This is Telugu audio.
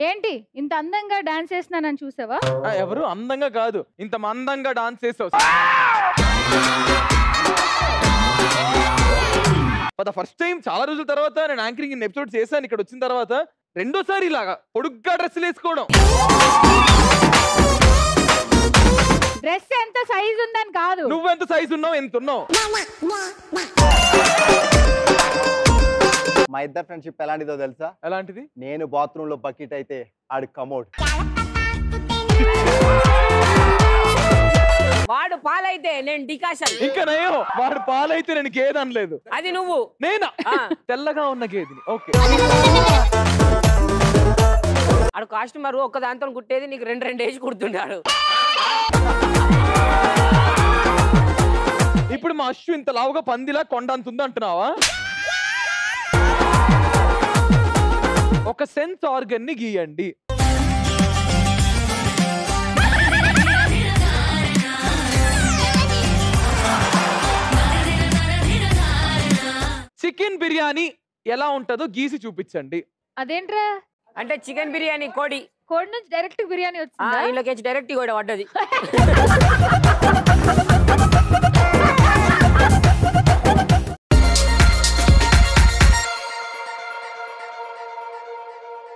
ఏంటి ఇంత అందంగా డాన్స్ చేస్తున్నానని చూసావా? ఎవరు అందంగా కాదు, ఇంత మందంగా డాన్స్ చేసావు. ఫస్ట్ టైం చాలా రోజుల తర్వాత నేను యాంకరింగ్ ఇన్ ఎపిసోడ్ చేశాను. ఇక్కడ వచ్చిన తర్వాత రెండోసారి ఇలాగా పొడుగ్గా డ్రెస్సులు వేసుకోవడం. డ్రెస్ ఎంత సైజ్ ఉందని కాదు, నువ్వెంత సైజ్ ఉన్నావు, ఎంత ఉన్నావు. మా ఇద్దరు ఫ్రెండ్షిప్ ఎలాంటిదో తెలుసా? ఎలాంటిది? నేను బాత్రూమ్ లో బకెట్ అయితే ఆడు కమోడ్. వాడు పాలైతే నేను డికాషన్. ఇంకా నయం, వాడు పాలైతే నేను గేదె అనలేదు. అది నువ్వు. నేనా? తెల్లగా ఉన్న గేదెని. ఓకే. ఆడు కాస్ట్యూమర్ ఒక్క దాంతో కుట్టేది నీకు రెండు వేసి కుడుతున్నాడు. ఇప్పుడు మా అశ్వు ఇంత లావుగా పందిలా కొండ అంతుంది అంటున్నావా? ఒక సెన్స్ ఆర్గన్ ని గీయండి. చికెన్ బిర్యానీ ఎలా ఉంటుందో గీసి చూపించండి. అదేంట్రా? అంటే చికెన్ బిర్యానీ కోడి కోడి నుంచి డైరెక్ట్ బిర్యానీ వచ్చిందా? వీళ్ళకి డైరెక్ట్ కూడా పడ్డది.